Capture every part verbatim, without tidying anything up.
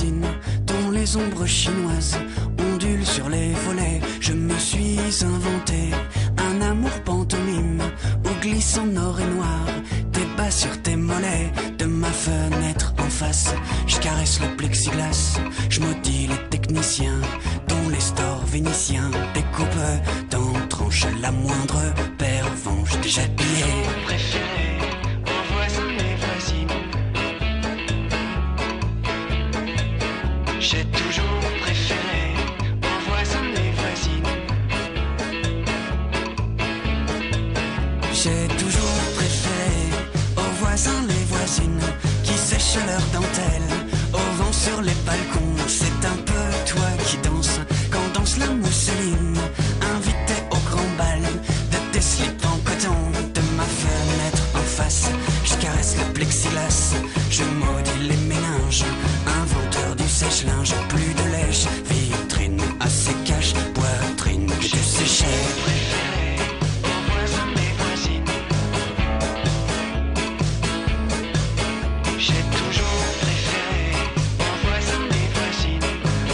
voisines, dont les ombres chinoises ondulent sur les volets. Je me suis inventé un amour pantomime où glissent en or et noir tes bas sur tes mollets. De ma fenêtre en face, je caresse le plexiglas, je maudis les techniciens dont les stores vénitiens découpent dans tranches la moindre pervenche déjà pillée. Préféré aux voisins et voisines, j'ai toujours préféré aux voisins et voisines. J'ai toujours préféré aux voisins les voisines qui sèchent leurs dentelles au vent sur les balcons. C'est un peu toi qui danse quand danse la mousseline, invité au grand bal de tes slips en coton. De ma fenêtre en face, je caresse le plexiglas, je maudis les méninges, inventeur du sèche-linge. Plus de lèche, vitrine assez cache, poitrine que je séchais. J'ai toujours préféré aux voisins et voisines.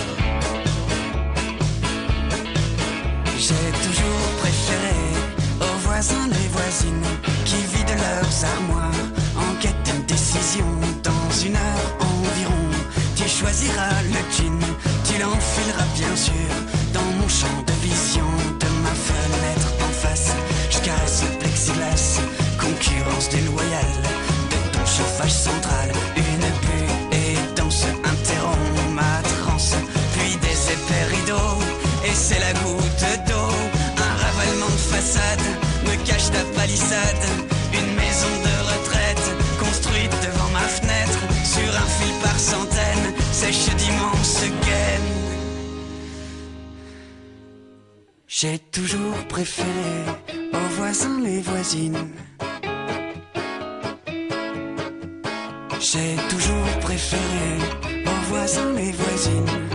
J'ai toujours préféré aux voisins les voisines qui vident leurs armoires en quête d'une décision. Dans une heure environ, tu choisiras le jean, tu l'enfileras bien sûr dans mon champ de vision. De ma fenêtre en face, je caresse le plexiglas, concurrence déloyale de ton chauffage central. Une buée et danse interrompt ma transe, puis des épais rideaux, et c'est la goutte d'eau. Un ravalement de façade me cache ta palissade, une maison de retraite construite devant ma fenêtre, sur un fil par centaines, sèche d'immenses gaines. J'ai toujours préféré aux voisins les voisines. J'ai toujours préféré aux voisins les voisines.